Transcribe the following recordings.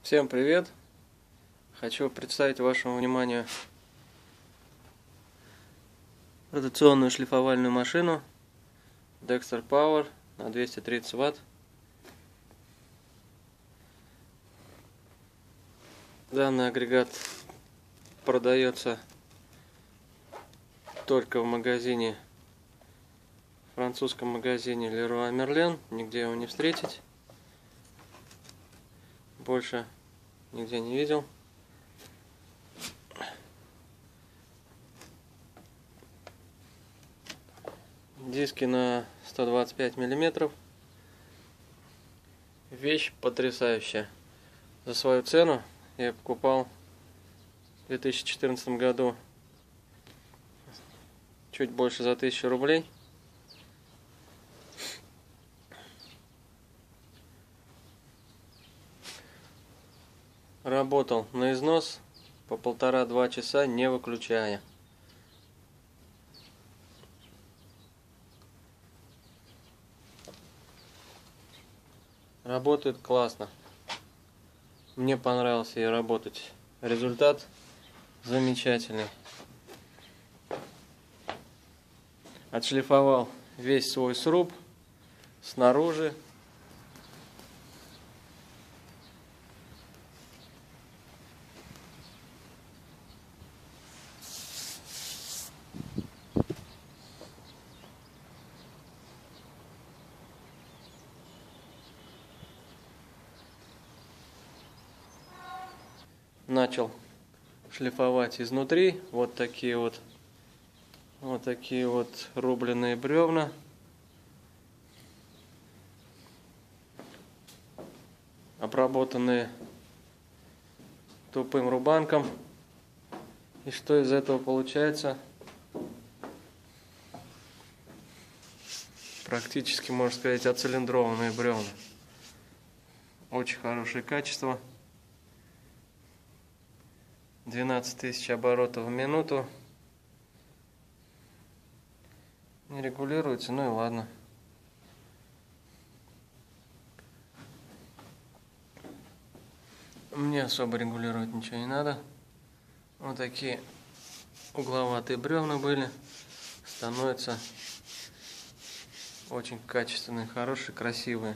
Всем привет! Хочу представить вашему вниманию ротационную шлифовальную машину Dexter Power на 230 Вт. Данный агрегат продается только в магазине, французском магазине Leroy Merlin, нигде его не встретить. Больше нигде не видел. Диски на 125 миллиметров. Вещь потрясающая. За свою цену я покупал в 2014 году чуть больше за 1000 рублей. Работал на износ по 1,5-2 часа, не выключая. Работает классно. Мне понравилось ей работать. Результат замечательный. Отшлифовал весь свой сруб снаружи. Начал шлифовать изнутри. Вот такие вот рубленые бревна. Обработанные тупым рубанком. И что из этого получается? Практически, можно сказать, оцилиндрованные бревна. Очень хорошее качество. 12 тысяч оборотов в минуту. Не регулируется, ну и ладно. Мне особо регулировать ничего не надо. Вот такие угловатые бревна были. Становятся очень качественные, хорошие, красивые.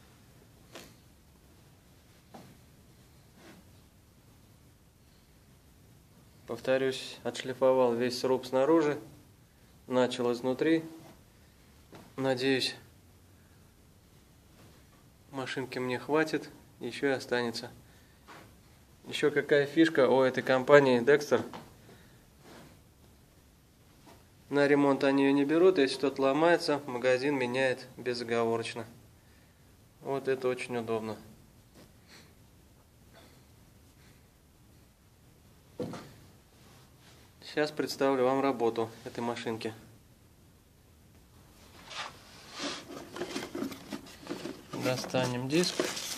Повторюсь, отшлифовал весь сруб снаружи, начал изнутри. Надеюсь, машинки мне хватит, еще и останется. Еще какая фишка у этой компании Dexter. На ремонт они ее не берут, если что-то ломается, магазин меняет безоговорочно. Вот это очень удобно. Сейчас представлю вам работу этой машинки. Достанем диск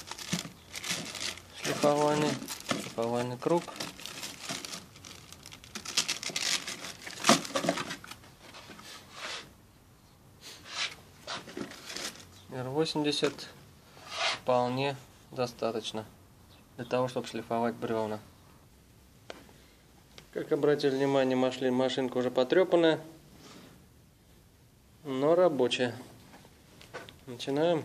шлифовальный круг. R80 вполне достаточно для того, чтобы шлифовать бревна. Как обратили внимание, машинка уже потрепанная, но рабочая. Начинаем.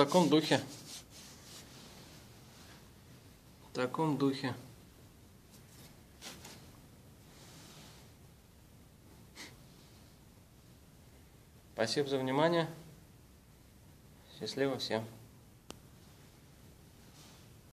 таком духе. В таком духе. Спасибо за внимание. Счастливо всем.